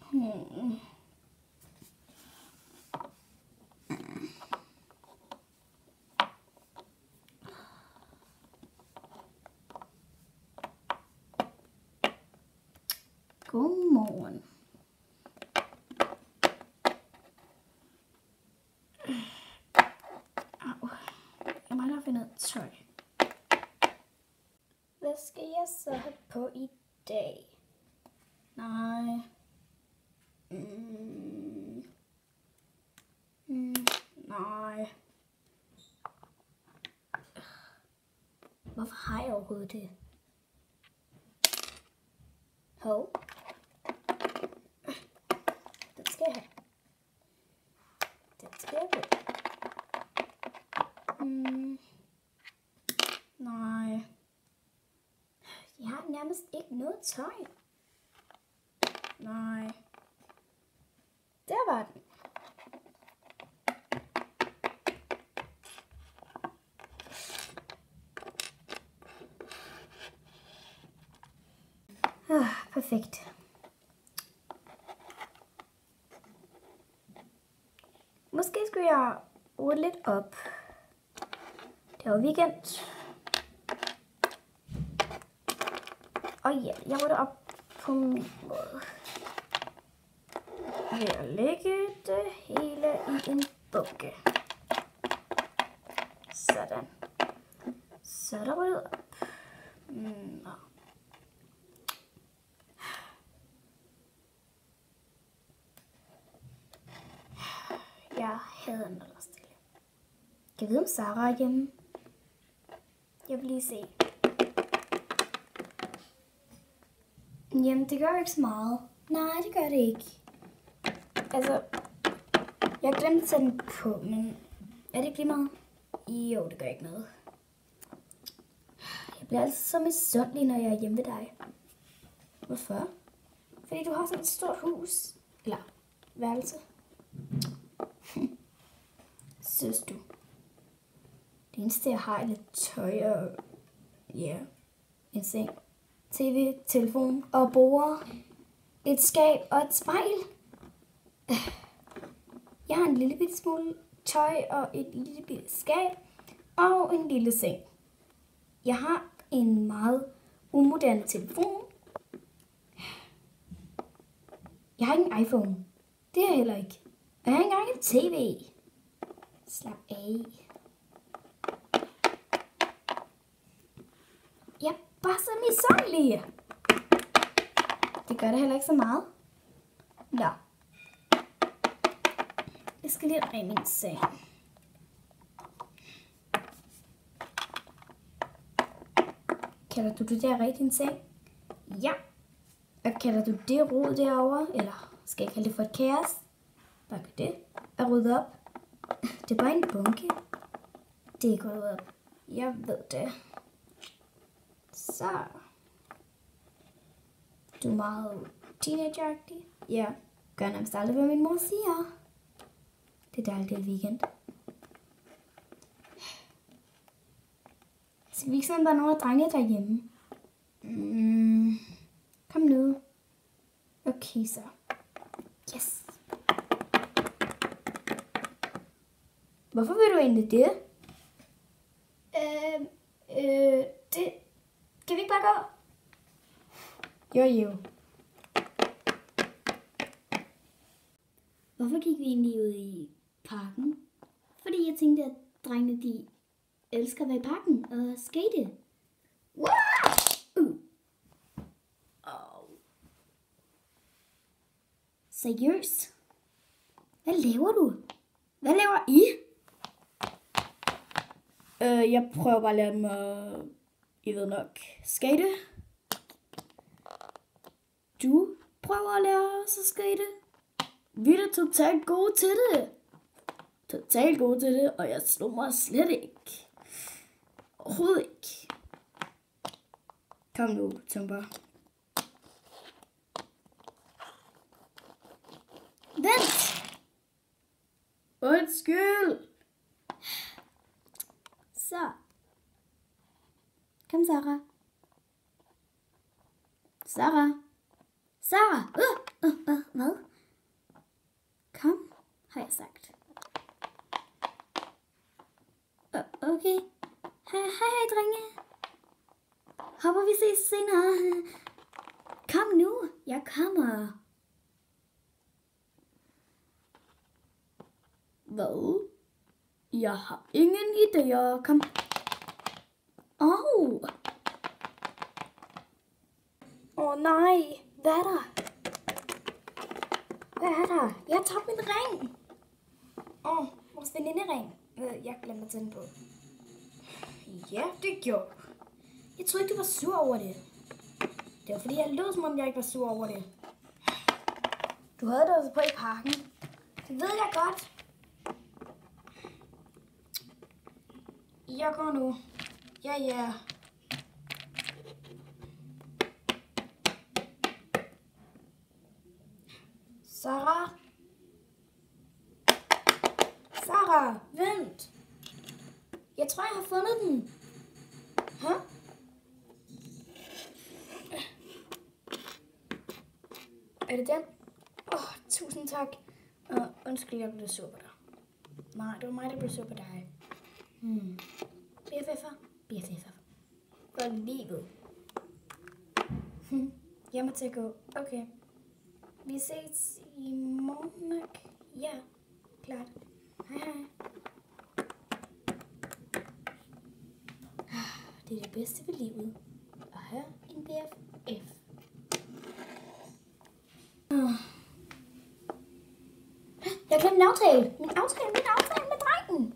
Godmorgen. Au. Jeg mangler at finde noget tøj. Hvad skal jeg så have på i dag? Nej. Nej. Hvorfor har jeg overhovedet det? Hov. Den skal jeg have. Den skal jeg have. Nej. Jeg har nærmest ikke noget tøj. Nej. Der var den. Perfekt. Måske skulle jeg rydde lidt op. Det er jo weekend. Og ja, jeg rydder op på min måde. Ved at lægge det hele i en bunke. Sådan. Så er der ryddet op. Nå. Jeg hader noget stille. Jeg ved om Sarah er hjemme. Jeg vil lige se. Jamen, det gør ikke så meget. Nej, det gør det ikke. Altså, jeg glemte at sætte den på, men er det ikke lige meget? Jo, det gør ikke noget. Jeg bliver altid så misundelig, når jeg er hjemme ved dig. Hvorfor? Fordi du har sådan et stort hus. Eller værelse. Synes du? Det eneste, jeg har, er lidt tøj og en seng, tv, telefon og bord, et skab og et spejl. Jeg har en lille bitte smule tøj og et lille bitte skab og en lille seng. Jeg har en meget umoderne telefon. Jeg har ikke en iPhone. Det har jeg heller ikke. Jeg har ikke engang en tv. Slap af. Jeg er bare så misundelig. Det gør det heller ikke så meget. Nå. Jeg skal lige rene min seng. Kalder du det der rigtig en seng? Ja. Og kalder du det rod derovre? Eller skal jeg kalde det for et kaos? Hvad gør det? Er ryddet op? Det er bare en bunke. Det er gået op. Jeg ved det. Så. Du er meget teenageragtig. Ja. Gør nærmest aldrig, hvad min mor siger. Det er dejligt, det er weekend. Skal vi ikke sådan, der er nogle af drengene derhjemme? Kom nu. Okay, så. Yes. Hvorfor vil du egentlig det? Det... Kan vi ikke bare gå? Jo. Hvorfor gik vi egentlig ud i parken? Fordi jeg tænkte, at drengene, de elsker at være i parken og skate. Wow! Seriøst? Hvad laver du? Hvad laver I? Jeg prøver bare at lære dem at, I ved nok, skate. Du prøver at lære os at skate. Vi er da totalt gode til det. Totalt gode til det, og jeg slog mig slet ikke. Overhovedet ikke. Kom nu, Tumper. Vent! Undskyld! Så. Kom, Sarah. Sarah. Sarah! Hvad? vi ses senere. Kom nu, jeg kommer. Hvad? Jeg har ingen idéer. Kom. Nej, hvad er der? Hvad er der? Jeg tabte min ring. Vores venindering. Jeg glemte at tænde på. Ja, det gjorde. Jeg troede ikke, du var sur over det. Det var fordi, jeg lød, som om jeg ikke var sur over det. Du havde det også på i parken. Det ved jeg godt. Jeg går nu. Ja. Sarah, vent. Jeg tror, jeg har fundet den. Er det den? Tusind tak. Undskyld, jeg blev sur på dig. Nej, det var mig, der blev sur på dig. BFF'er. For livet. Jeg må til at gå. Okay. Vi ses i morgen nok. Ja, klart. Hej. Det er det bedste ved livet. At have en BFF. Jeg glemte en aftale. Min aftale med drengen.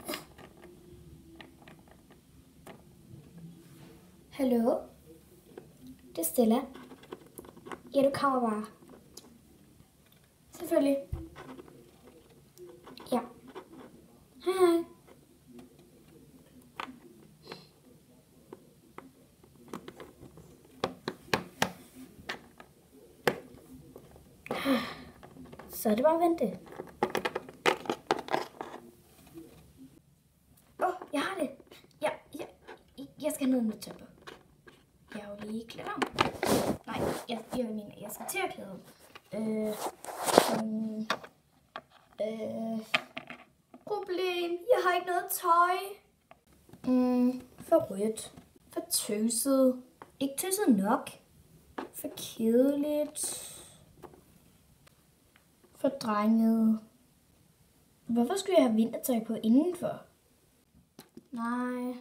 Hallo? Det er Stella. Ja, du kommer bare. Selvfølgelig. Ja. Hej. Så er det bare at vente. Jeg har det. Jeg skal ned med tøpper. Jeg har jo lige klædt om. Nej, jeg skal til at klæde om. Problem. Jeg har ikke noget tøj. For rødt. For tøset. Ikke tøset nok. For kedeligt. For drenget. Hvorfor skulle jeg have vintertøj på indenfor? Nej.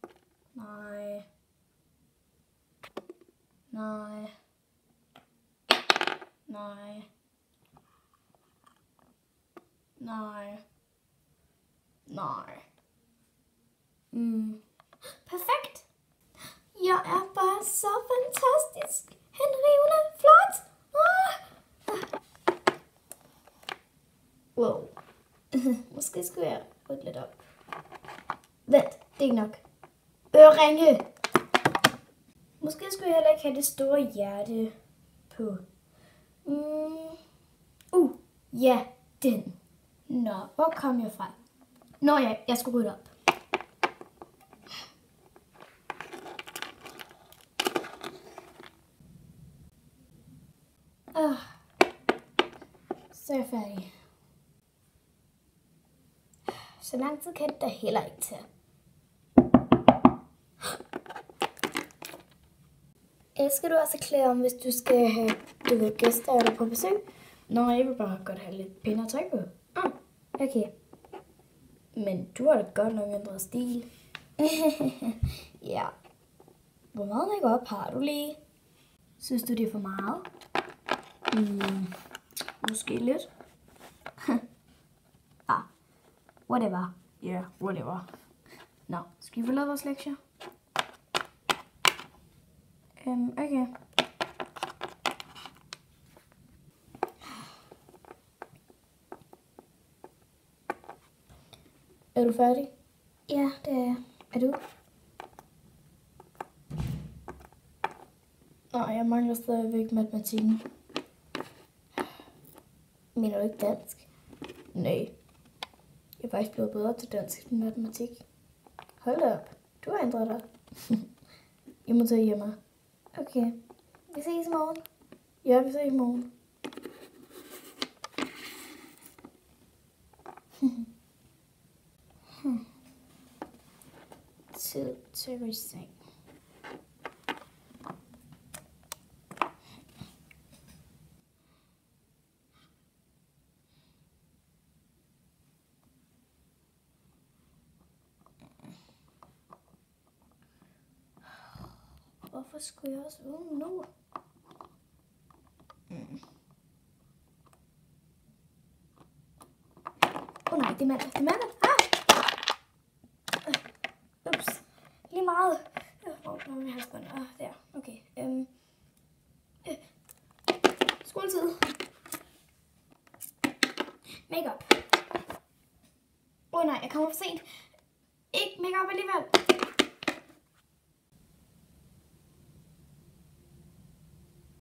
Perfekt. Jeg er bare så fantastisk. Henriette, flot. Wow. Måske skulle jeg rydde lidt op. Vent, det er ikke nok. Øreringe. Måske skulle jeg heller ikke have det store hjerte på. Ja, den. Nå, hvor kom jeg fra? Nå ja, jeg skulle rydde op. Så er jeg færdig. Så lang tid kan det da heller ikke tage. Elsker du også at klæde om, hvis du skal have gæster eller på besøg? Nå, jeg vil bare godt have lidt pænere tøj på. Okay. Men du har da godt nok ændret stil. Ja. Hvor meget make-up har du lige? Synes du, det er for meget? Måske lidt. Whatever. Yeah, whatever. Nå, skal vi få lavet vores lektier? Okay. Er du færdig? Ja, det er jeg. Er du? Nej, jeg mangler stadigvæk matematikken. Mener du ikke dansk? Nej. Jeg er faktisk blevet bedre til dansk end matematik. Hold da op. Du har ændret dig. Jeg må tage hjemme. Okay. Vi ses i morgen. Ja, vi ses i morgen. Tid til at gå i seng. skulle jeg også vågne nu? Nej, det er mandag. Ups. Lige meget. Hvor er min halsbånd? Der. Okay. Skoletid. Makeup. Nej, jeg kommer for sent. Ikke makeup alligevel.